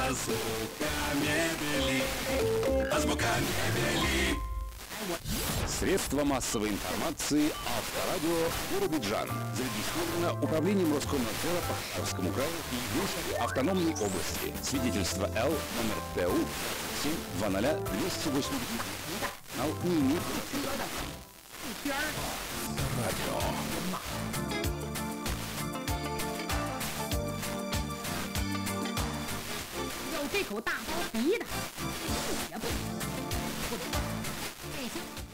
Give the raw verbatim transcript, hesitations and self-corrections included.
Азбука мебели. Азбука мебели. Средства массовой информации «Авторадио» Биробиджан. Зарегистрировано Управлением Роскомнадзора по Хабаровскому краю и Южной автономной области. Свидетельство Л, номер Т У семь два ноль двести восемьдесят. Канал не имеет. Авторадио. 有这口大包鼻的，也不不，哎行。